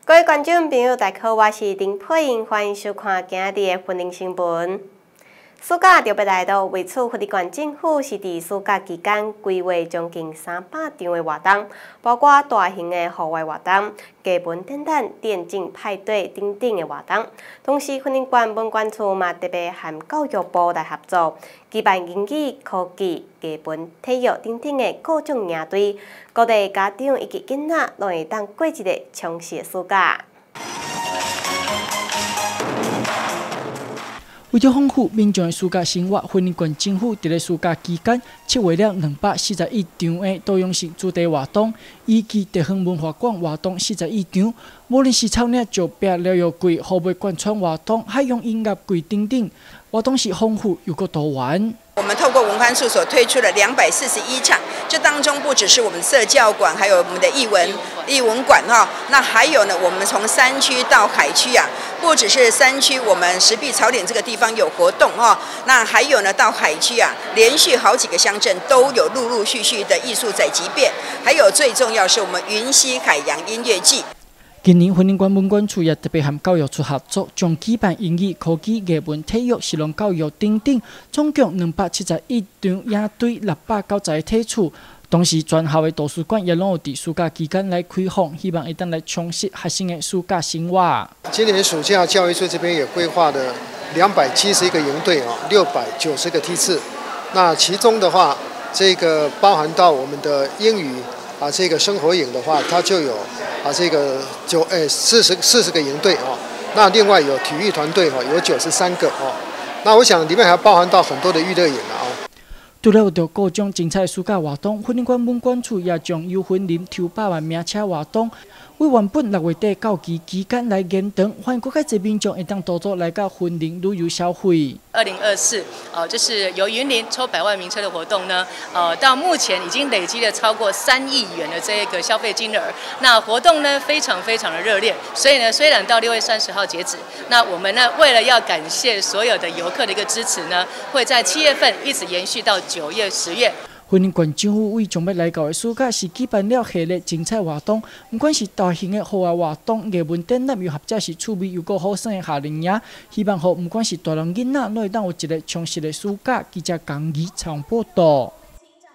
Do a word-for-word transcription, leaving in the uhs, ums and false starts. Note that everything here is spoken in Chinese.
各位观众朋友，大家好，我是林佩莹，欢迎收看今日的婚姻新闻。暑假特别来到，为此，福利县政府是伫暑假期间规划将近三百场的活动，包括大型的户外活动、艺文展览、电竞派对等等的活动。同时，婚姻县文管处嘛特别和教育部来合作，举办英语、科技、艺文、体育等等的各种营队，各地家长以及囡仔都会当过一个充实的暑假。 为了丰富民众的暑假生活，婚姻县政府伫咧暑假期间策划了两百四十一场的多样性主题活动，以及地方文化馆活动四十一场，无论是草岭石壁疗愈柜、河尾贯穿活动、海洋音乐柜等等，活动是丰富又个多元。 我们透过文化处所推出了两百四十一场，这当中不只是我们社教馆，还有我们的艺文艺文馆哈，那还有呢，我们从山区到海区啊，不只是山区，我们石壁草岭这个地方有活动哈，那还有呢，到海区啊，连续好几个乡镇都有陆陆续续的艺术采集变，还有最重要是我们云溪海洋音乐季。 今年婚姻县文管处也特别和教育处合作，将举办英语、科技、艺文、体育、实用教育等等，总共两百七十一场营队，六百九十个体处。同时，全校的图书馆也拢有伫暑假期间来开放，希望会当来充实学生的暑假生活。 今年暑假教育处这边也规划了两百七十一个营队啊，六百九十个梯次。那其中的话，这个包含到我们的英语啊，这个生活营的话，它就有。 啊，这个九诶四十四十个营队哦，那另外有体育团队哦，有九十三个哦，那我想里面还包含到很多的娱乐营啊哦。 除了有各种精彩暑假活动，婚姻县文管处也将优婚林抽百万名车活动，为原本六月底到期期间来延长，欢迎各界这民众会当多多来到婚林旅游消费。 二零二四，呃，就是由云林抽百万名车的活动呢，呃，到目前已经累积了超过三亿元的这个消费金额。那活动呢非常非常的热烈，所以呢，虽然到六月三十号截止，那我们呢为了要感谢所有的游客的一个支持呢，会在七月份一直延续到九月、十月。 婚姻县政府为将要来到的暑假是举办了系列精彩活动，不管是大型的户外活动、艺文展览，又或者是趣味又个好耍的夏令营，希望互不管是大人囡仔，都会当有一个充实的暑假。记者江怡采访报道。